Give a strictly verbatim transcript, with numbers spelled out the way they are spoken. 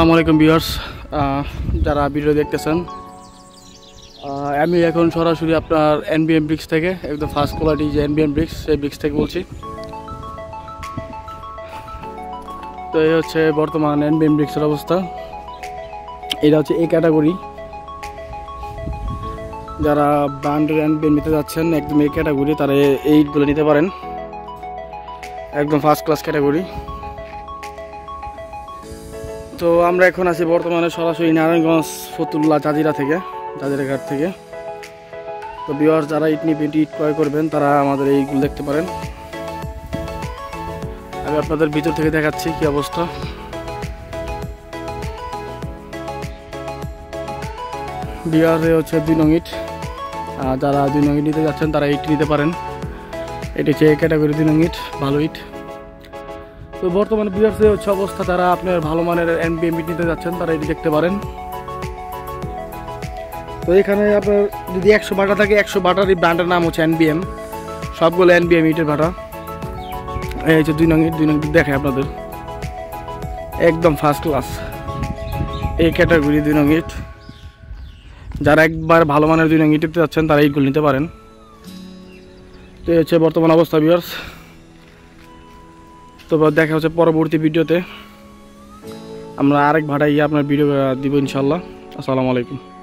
আসসালামু আলাইকুম ভিউয়ার্স, যারা ভিডিও দেখতেছেন, আমি এখন সরাসরি আপনার এনবিএম ব্রিক্স থেকে একদম ফার্স্ট কোয়ালিটি যে এনবিএম ব্রিক্স সেই ব্রিক্স থেকে বলছি। তো এই হচ্ছে বর্তমান এনবিএম ব্রিক্সের অবস্থা। এটা হচ্ছে এই ক্যাটাগরি, যারা ব্র্যান্ডের এনবিএম নিতে যাচ্ছেন একদম এই ক্যাটাগরি, তারা এইটগুলো নিতে পারেন, একদম ফার্স্ট ক্লাস ক্যাটাগরি। তো আমরা এখন আছি বর্তমানে সরাসরি নারায়ণগঞ্জ ফতুল্লা জাজিরা থেকে, জাজিরা ঘাট থেকে। তো ভিউয়ার্স, যারা ইট নিবেন, ইট ক্রয় করবেন, তারা আমাদের এইগুলো দেখতে পারেন। আমি আপনাদের ভিতর থেকে দেখাচ্ছি কি অবস্থা। বিহারে হচ্ছে দুই নং ইট, যারা দুই নং ইট নিতে যাচ্ছেন তারা ইট নিতে পারেন। এটি হচ্ছে এই ক্যাটাগরি দুই নং ইট, ভালো ইট। তো বর্তমানে বিহারে হচ্ছে অবস্থা, যারা আপনার ভালো মানের এনবিএম ইট নিতে যাচ্ছেন তারা এটি দেখতে পারেন। তো এখানে আপনার যদি একশো বাটা থাকে, একশো বাটার এই ব্র্যান্ডের নাম হচ্ছে এনবিএম, সবগুলো এনবিএম ইটের ভাটা। এই হচ্ছে দুই নং ইট, দুই নং ইট দেখে আপনাদের একদম ফার্স্ট ক্লাস এই ক্যাটাগরি দুই নং ইট। যারা একবার ভালো মানের দুই নং ইট নিতে যাচ্ছেন তারা ইটগুলো নিতে পারেন। তো এই হচ্ছে বর্তমান অবস্থা ভিউয়ার্স। তো দেখা হচ্ছে পরবর্তী ভিডিওতে, আমরা আরেক ভাড়াই আপনার ভিডিও দিব ইনশাল্লাহ। আসসালামু আলাইকুম।